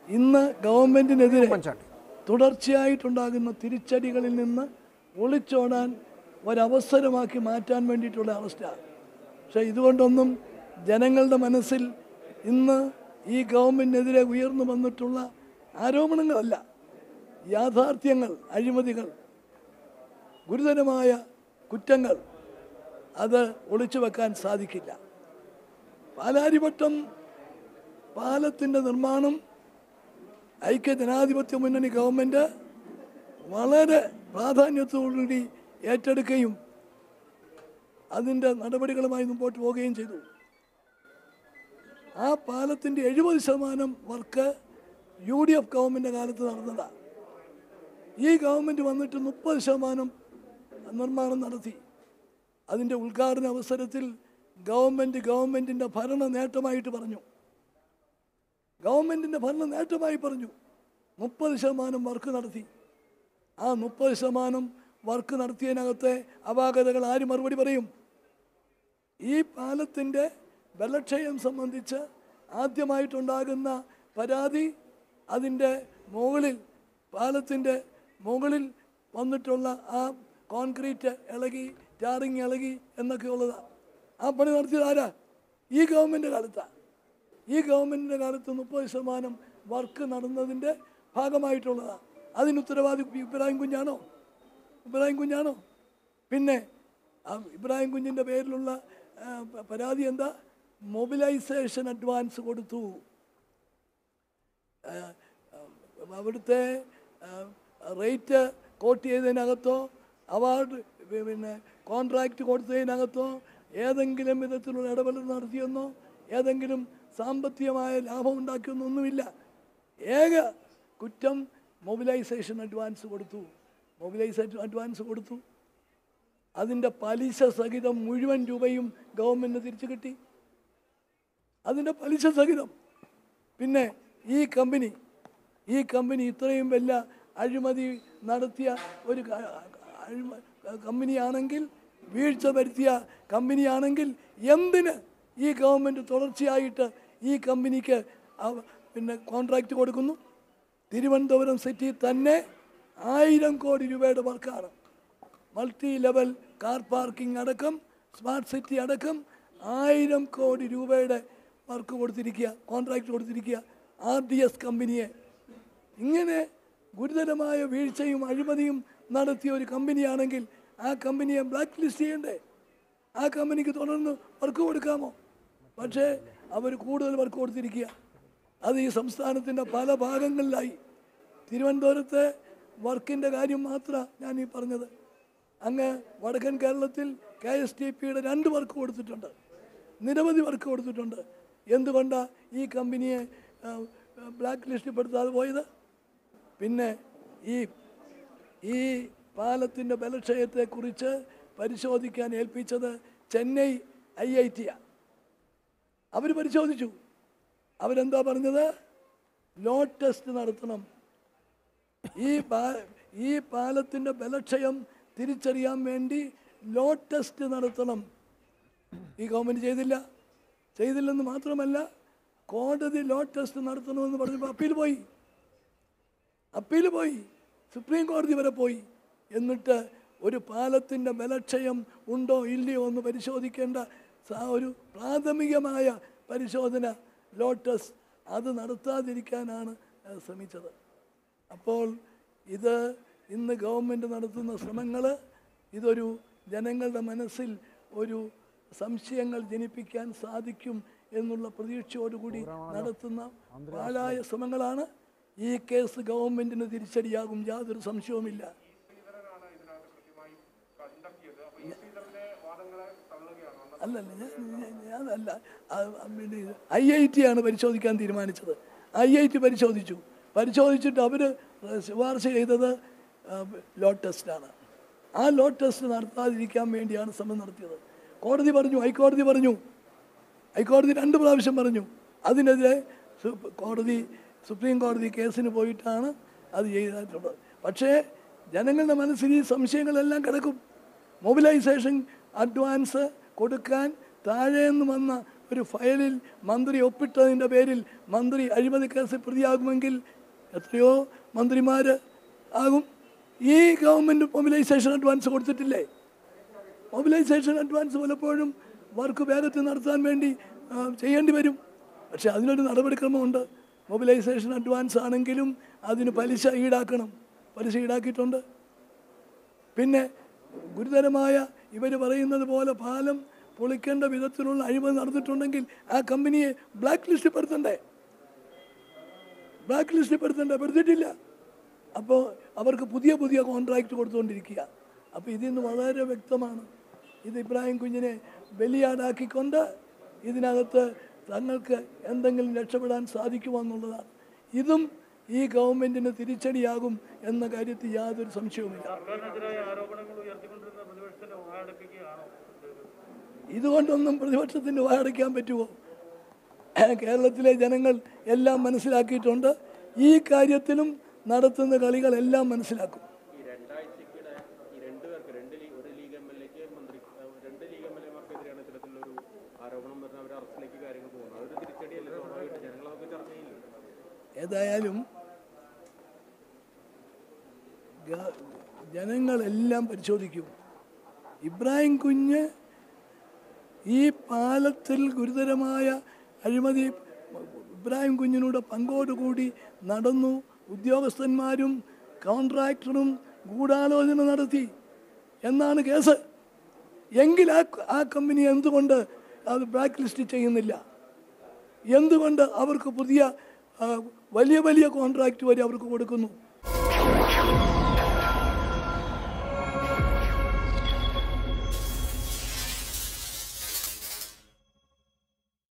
ഇന്ന് ഗവൺമെൻറ്റിനെതിരെ തുടർച്ചയായിട്ടുണ്ടാകുന്ന തിരിച്ചടികളിൽ നിന്ന് ഒളിച്ചോടാൻ ഒരവസരമാക്കി മാറ്റാൻ വേണ്ടിയിട്ടുള്ള അവസ്ഥയാണ്. പക്ഷേ ഇതുകൊണ്ടൊന്നും ജനങ്ങളുടെ മനസ്സിൽ ഇന്ന് ഈ ഗവൺമെൻറ്റിനെതിരെ ഉയർന്നു വന്നിട്ടുള്ള ആരോപണങ്ങളല്ല, യാഥാർത്ഥ്യങ്ങൾ, അഴിമതികൾ, ഗുരുതരമായ കുറ്റങ്ങൾ, അത് ഒളിച്ചു വെക്കാൻ സാധിക്കില്ല. പാലാരിവട്ടം പാലത്തിൻ്റെ നിർമ്മാണം ഐക്യജനാധിപത്യ മുന്നണി ഗവൺമെൻറ് വളരെ പ്രാധാന്യത്തോടുകൂടി ഏറ്റെടുക്കുകയും അതിൻ്റെ നടപടികളുമായി മുമ്പോട്ട് പോവുകയും ചെയ്തു. ആ പാലത്തിൻ്റെ 70% വർക്ക് UDF ഗവൺമെൻറ് കാലത്ത് നടന്നതാണ്. ഈ ഗവൺമെൻറ് വന്നിട്ട് 30% നിർമ്മാണം നടത്തി. അതിൻ്റെ ഉദ്ഘാടന അവസരത്തിൽ ഗവൺമെൻറ്റിൻ്റെ ഭരണ നേട്ടമായിട്ട് പറഞ്ഞു, ഗവൺമെൻറ്റിൻ്റെ ഭരണ നേട്ടമായി പറഞ്ഞു 30% വർക്ക് നടത്തി. ആ 30% വർക്ക് നടത്തിയതിനകത്തെ അപാകതകൾ ആര് മറുപടി പറയും? ഈ പാലത്തിൻ്റെ ബലക്ഷയം സംബന്ധിച്ച് ആദ്യമായിട്ടുണ്ടാകുന്ന പരാതി അതിൻ്റെ മുകളിൽ, പാലത്തിൻ്റെ മുകളിൽ വന്നിട്ടുള്ള ആ കോൺക്രീറ്റ് ഇളകി, ടാറിങ് ഇളകി എന്നൊക്കെയുള്ളതാണ്. ആ പണി നടത്തിയത് ആരാ? ഈ ഗവൺമെൻറ് കാലത്താണ്. ഈ ഗവൺമെൻറ്റിൻ്റെ കാലത്ത് 30% വർക്ക് നടന്നതിൻ്റെ ഭാഗമായിട്ടുള്ളതാണ്. അതിന് ഉത്തരവാദി ഇബ്രാഹിം കുഞ്ഞാണോ? പിന്നെ ഇബ്രാഹിം കുഞ്ഞിൻ്റെ പേരിലുള്ള പരാതി എന്താ? മൊബിലൈസേഷൻ അഡ്വാൻസ് കൊടുത്തു. അവിടുത്തെ റേറ്റ് കോട്ട് ചെയ്തതിനകത്തോ അവാർഡ് കോൺട്രാക്റ്റ് കൊടുത്തതിനകത്തോ ഏതെങ്കിലും വിധത്തിലുള്ള ഇടപെടൽ നടത്തിയെന്നോ ഏതെങ്കിലും സാമ്പത്തികമായ ലാഭം ഉണ്ടാക്കിയെന്നൊന്നുമില്ല. ഏക കുറ്റം മൊബിലൈസേഷൻ അഡ്വാൻസ് കൊടുത്തു. അതിൻ്റെ പലിശ സഹിതം മുഴുവൻ രൂപയും ഗവൺമെൻറ് തിരിച്ചു കിട്ടി. അതിൻ്റെ പലിശ സഹിതം. പിന്നെ ഈ കമ്പനി ഇത്രയും വലിയ അഴിമതി നടത്തിയ ഒരു കമ്പനിയാണെങ്കിൽ, വീഴ്ച വരുത്തിയ കമ്പനിയാണെങ്കിൽ എന്തിന് ഈ ഗവൺമെൻറ് തുടർച്ചയായിട്ട് ഈ കമ്പനിക്ക് കോൺട്രാക്റ്റ് കൊടുക്കുന്നു? തിരുവനന്തപുരം സിറ്റി തന്നെ 1000 കോടി രൂപയുടെ വർക്കാണ്. മൾട്ടി ലെവൽ കാർ പാർക്കിംഗ് അടക്കം, സ്മാർട്ട് സിറ്റി അടക്കം 1000 കോടി രൂപയുടെ വർക്ക് കൊടുത്തിരിക്കുക, കോൺട്രാക്റ്റ് കൊടുത്തിരിക്കുക RDS കമ്പനിയെ. ഇങ്ങനെ ഗുരുതരമായ വീഴ്ചയും അഴിമതിയും നടത്തിയ ഒരു കമ്പനിയാണെങ്കിൽ ആ കമ്പനിയെ ബ്ലാക്ക് ലിസ്റ്റ് ചെയ്യണ്ടേ? ആ കമ്പനിക്ക് തുടർന്ന് വർക്ക് കൊടുക്കാമോ? പക്ഷേ അവർ കൂടുതൽ വർക്ക് കൊടുത്തിരിക്കുക. അത് ഈ സംസ്ഥാനത്തിൻ്റെ പല ഭാഗങ്ങളിലായി. തിരുവനന്തപുരത്തെ വർക്കിൻ്റെ കാര്യം മാത്രമാണ് ഞാൻ ഈ പറഞ്ഞത്. അങ്ങ് വടക്കൻ കേരളത്തിൽ KSTPയുടെ 2 വർക്ക് കൊടുത്തിട്ടുണ്ട്, നിരവധി വർക്ക് കൊടുത്തിട്ടുണ്ട്. എന്തുകൊണ്ടാണ് ഈ കമ്പനിയെ ബ്ലാക്ക് ലിസ്റ്റിൽപ്പെടുത്താതെ പോയത്? പിന്നെ ഈ പാലത്തിൻ്റെ ബലക്ഷയത്തെക്കുറിച്ച് പരിശോധിക്കാൻ ഏൽപ്പിച്ചത് ചെന്നൈ IIT-യാണ്. അവർ പരിശോധിച്ചു. അവരെന്താ പറഞ്ഞത്? ലോഡ് ടെസ്റ്റ് നടത്തണം. ഈ പാലത്തിൻ്റെ ബലക്ഷയം തിരിച്ചറിയാൻ വേണ്ടി ലോഡ് ടെസ്റ്റ് നടത്തണം. ഈ ഗവൺമെൻറ് ചെയ്തില്ലെന്ന് മാത്രമല്ല, കോടതി ലോഡ് ടെസ്റ്റ് നടത്തണമെന്ന് പറഞ്ഞപ്പോൾ അപ്പീൽ പോയി, സുപ്രീം കോടതി വരെ പോയി. എന്നിട്ട് ഒരു പാലത്തിൻ്റെ ബലക്ഷയം ഉണ്ടോ ഇല്ലയോ എന്ന് പരിശോധിക്കേണ്ട ഒരു പ്രാഥമികമായ പരിശോധന, ലോഡ് ടെസ്റ്റ്, അത് നടത്താതിരിക്കാനാണ് ശ്രമിച്ചത്. അപ്പോൾ ഇത് ഇന്ന് ഗവൺമെൻറ് നടത്തുന്ന ശ്രമങ്ങൾ ഇതൊരു ജനങ്ങളുടെ മനസ്സിൽ ഒരു സംശയങ്ങൾ ജനിപ്പിക്കാൻ സാധിക്കും എന്നുള്ള പ്രതീക്ഷയോടുകൂടി നടത്തുന്ന പാഴായ ശ്രമങ്ങളാണ്. ഈ കേസ് ഗവൺമെൻറ്റിന് തിരിച്ചടിയാകും, യാതൊരു സംശയവുമില്ല. അല്ലല്ല, ഞാനല്ല, IIT-യാണ് പരിശോധിക്കാൻ തീരുമാനിച്ചത്. IIT പരിശോധിച്ചിട്ട് അവർ ശുപാർശ ചെയ്തത് ലോഡ് ടെസ്റ്റാണ്. ആ ലോഡ് ടെസ്റ്റ് നടത്താതിരിക്കാൻ വേണ്ടിയാണ് ശ്രമം നടത്തിയത്. കോടതി പറഞ്ഞു, ഹൈക്കോടതി 2 പ്രാവശ്യം പറഞ്ഞു. അതിനെതിരെ സുപ്രീം കോടതി കേസിന് പോയിട്ടാണ് അത് ചെയ്തിട്ടുള്ളത്. പക്ഷേ ജനങ്ങളുടെ മനസ്സിൽ ഈ സംശയങ്ങളെല്ലാം കിടക്കും. മൊബിലൈസേഷൻ അഡ്വാൻസ് കൊടുക്കാൻ താഴെ നിന്ന് വന്ന ഒരു ഫയലിൽ മന്ത്രി ഒപ്പിട്ടതിൻ്റെ പേരിൽ മന്ത്രി അഴിമതി കേസിൽ പ്രതിയാകുമെങ്കിൽ എത്രയോ മന്ത്രിമാർ ആകും. ഈ ഗവൺമെൻറ് മൊബിലൈസേഷൻ അഡ്വാൻസ് കൊടുത്തിട്ടില്ലേ? മൊബിലൈസേഷൻ അഡ്വാൻസ് പലപ്പോഴും വർക്ക് വേഗത്തിൽ നടത്താൻ വേണ്ടി ചെയ്യേണ്ടി വരും. പക്ഷേ അതിനൊരു നടപടിക്രമമുണ്ട്. മൊബിലൈസേഷൻ അഡ്വാൻസ് ആണെങ്കിലും അതിന് പലിശ ഈടാക്കണം. പലിശ ഈടാക്കിയിട്ടുണ്ട്. പിന്നെ ഗുരുതരമായ ഇവർ പറയുന്നത് പോലെ പാലം പൊളിക്കേണ്ട വിധത്തിലുള്ള അഴിമതി നടന്നിട്ടുണ്ടെങ്കിൽ ആ കമ്പനിയെ ബ്ലാക്ക് ലിസ്റ്റിൽ പെടുത്തണ്ടേ? ബ്ലാക്ക് ലിസ്റ്റിൽ പെടുത്തിട്ടില്ല. അപ്പോൾ അവർക്ക് പുതിയ പുതിയ കോൺട്രാക്റ്റ് കൊടുത്തുകൊണ്ടിരിക്കുക. അപ്പോൾ ഇതിൽ നിന്ന് വളരെ വ്യക്തമാണ്, ഇത് ഇബ്രാഹിം കുഞ്ഞിനെ ബലിയാടാക്കിക്കൊണ്ട് ഇതിനകത്ത് തങ്ങൾക്ക് എന്തെങ്കിലും രക്ഷപ്പെടാൻ സാധിക്കുമെന്നുള്ളതാണ്. ഇതും ഈ ഗവൺമെൻറ്റിന് തിരിച്ചടിയാകും എന്ന കാര്യത്തിൽ യാതൊരു സംശയവുമില്ല. ഇതുകൊണ്ടൊന്നും പ്രതിപക്ഷത്തിന് വായടയ്ക്കാൻ പറ്റുമോ? കേരളത്തിലെ ജനങ്ങൾ എല്ലാം മനസ്സിലാക്കിയിട്ടുണ്ട്. ഈ കാര്യത്തിലും നടത്തുന്ന കളികളെല്ലാം മനസ്സിലാക്കും. ഏതായാലും ജനങ്ങളെല്ലാം പരിശോധിക്കും. ഇബ്രാഹിം കുഞ്ഞ് ഈ പാലത്തിൽ ഗുരുതരമായ അഴിമതി ഇബ്രാഹിം കുഞ്ഞിനൂടെ പങ്കോടുകൂടി നടന്നു. ഉദ്യോഗസ്ഥന്മാരും കോൺട്രാക്ടറും ഗൂഢാലോചന നടത്തി എന്നാണ് കേസ്. എങ്കിൽ ആ കമ്പനി എന്തുകൊണ്ട് അത് ബ്ലാക്ക് ലിസ്റ്റ് ചെയ്യുന്നില്ല? എന്തുകൊണ്ട് അവർക്ക് പുതിയ വലിയ വലിയ കോൺട്രാക്റ്റ് വരെ അവർക്ക് കൊടുക്കുന്നു?